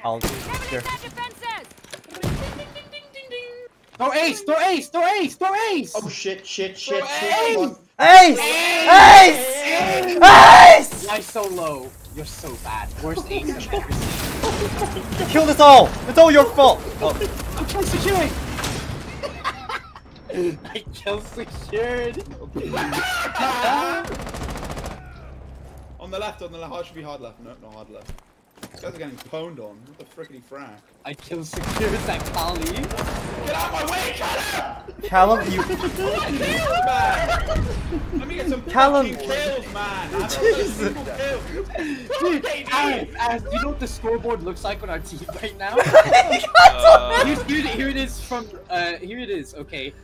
I'll do here. Throw ace! Throw ace! Throw ace! Throw ace! Oh shit! Ace! Ace! Ace! Ace! Why so low? You're so bad. Worst ace I've ever seen. You killed us all! It's all your fault! Oh. I'm kill securing! I kill secured! On the left, hard should be hard left. No, not hard left. These guys are getting pwned on. What the frickety frack? I kill secured that Kali. Get out of my way, Callum, you. Let me get some Callum. fucking kills, man. Jesus. Dude, as do you know what the scoreboard looks like on our team right now? Here it is from. Here it is. Okay,